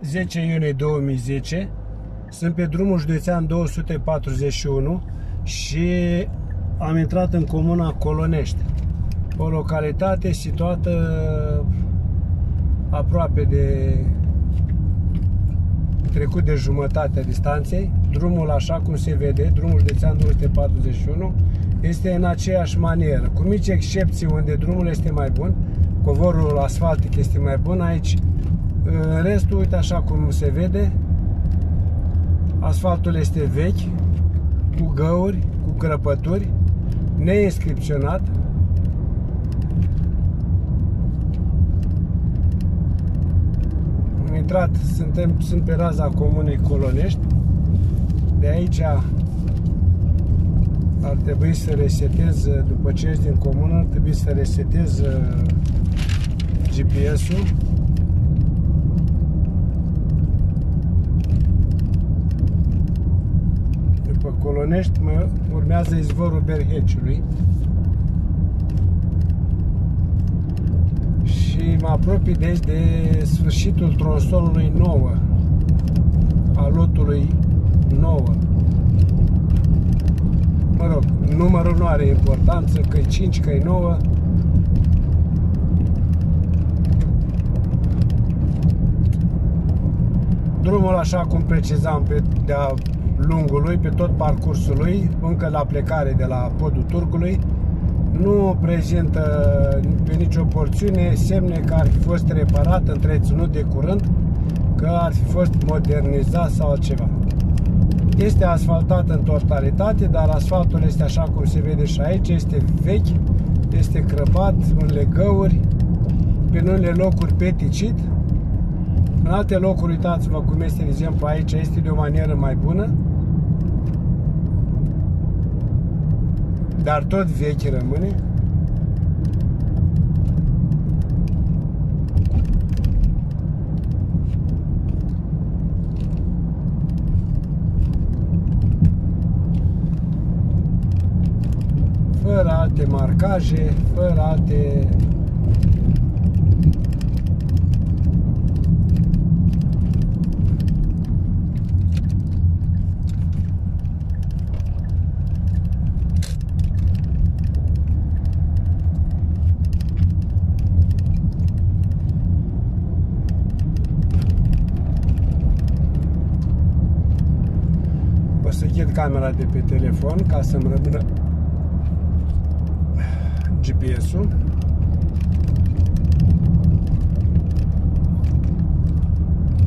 10 iunie 2010. Sunt pe drumul județean 241 și am intrat în comuna Colonești, o localitate situată aproape de trecut de jumătatea distanței. Drumul, așa cum se vede, drumul județean 241 este în aceeași manieră, cu mici excepții unde drumul este mai bun, covorul asfaltic este mai bun aici. În restul, uite așa cum se vede, asfaltul este vechi, cu găuri, cu crăpături, neinscripționat. Am intrat, sunt pe raza comunei Colonești. De aici ar trebui să resetez, după ce ești din comună, ar trebui să resetez GPS-ul. După Colonești urmează izvorul Berheciului și mă apropii deci de sfârșitul tronsonului 9, a lotului 9. Mă rog, numărul nu are importanță, că e 5, că e 9. Drumul, așa cum precizam, pe de-a lungul lui, pe tot parcursul lui, încă la plecare de la podul Turcului, nu prezintă pe nicio porțiune semne că ar fi fost reparat, întreținut de curând, că ar fi fost modernizat sau altceva. Este asfaltat în totalitate, dar asfaltul este, așa cum se vede și aici, este vechi, este crăpat, unele găuri, pe unele locuri peticit. În alte locuri, uitați-vă cum este, de exemplu, aici este de o manieră mai bună, dar tot vechi rămâne. Fără alte marcaje, fără alte... O să ghid camera de pe telefon ca să-mi rămână GPS-ul.